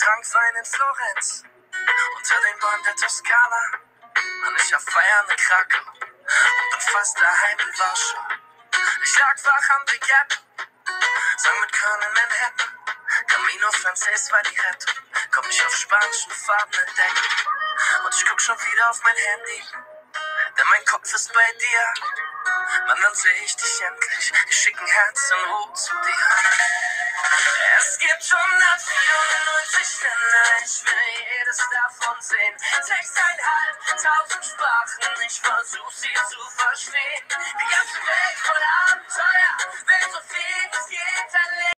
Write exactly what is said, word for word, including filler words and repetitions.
trank Wein in Florenz, unter den Bäumen der Toskana. Mann, ich hab Feiern in Krakau und bin fast daheim in Warschau. Ich lag wach am Big Apple, sang mit Köln in Manhattan. Camino Frances war die Rettung, komm ich auf spanischen Farben entdecken. Und ich guck schon wieder auf mein Handy, denn mein Kopf ist bei dir. Mann, dann seh ich dich endlich, ich schick ein Herz in Rot zu dir. Es gibt hundertvierundneunzig Länder, ich will jedes davon sehen. Sechseinhalb tausend Sprachen, ich versuch sie zu verstehen. Die ganze Welt voller Abenteuer, will so viel es geht erleben.